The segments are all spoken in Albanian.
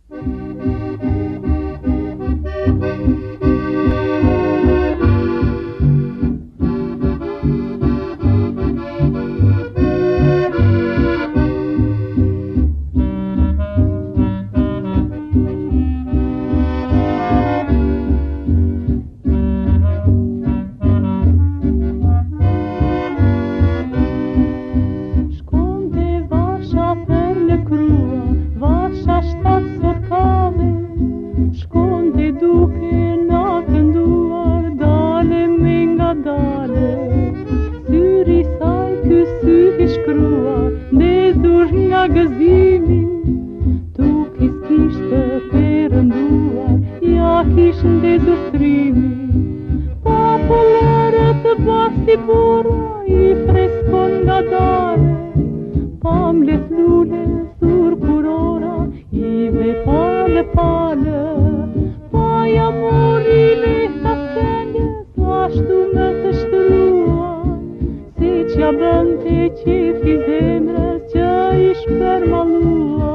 Gëzimi, tu kishte perënduar, ja kishën dezurtrimi. Popullore të basti bura, I freskon nga dare, pa mlet lule sur kurora, I ve pale pale, pa jamuri lehta skendes, ashtu me të shtruar, se qja bënte qefi zemrës që ish përmaluar.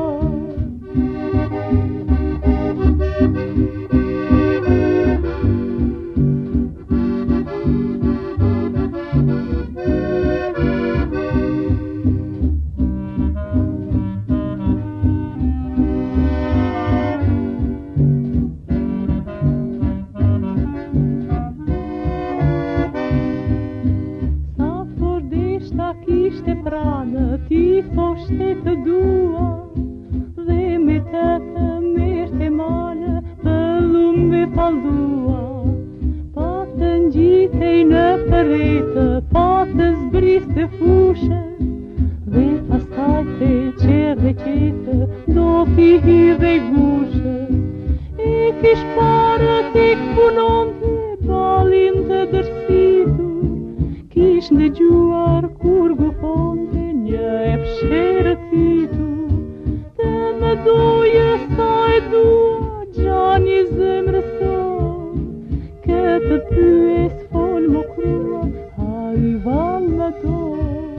Kishte pranë, ti thoshte të dua, dhe me të mirë malë, pëllum me paldua. Pa të ngjitej në përretë, pa të zbriste fushë, dhe pastaj të qerë dhe qetë, do t'i hidhe gushë. E kish parë tek punonte, balin të dërsitur, kish ndëgjuar kur gufonte një e fsherëtitur, të më doje sa e dua gjani zemrës tonë, këtë pyes fol më krua, a I val më tonë.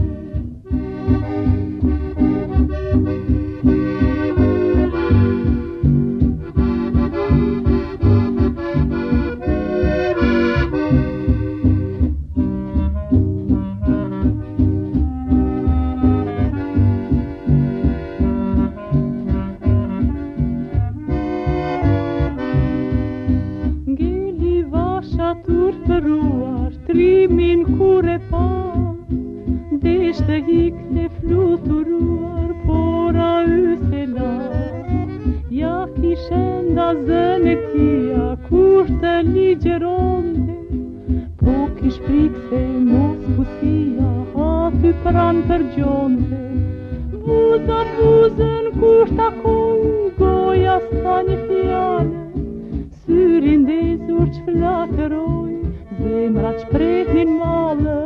Tur përruar, trimin kur e pa, deshte hikte fluturuar, por a yse la. Ja kishenda zën e tia, kur të ligjeronte, po kish frikse mos pusia, aty pran përgjonte. Buza buzën kur takoj, goja sa një fjale, syrin dezur që flakëroj, zemra që pretnin malë.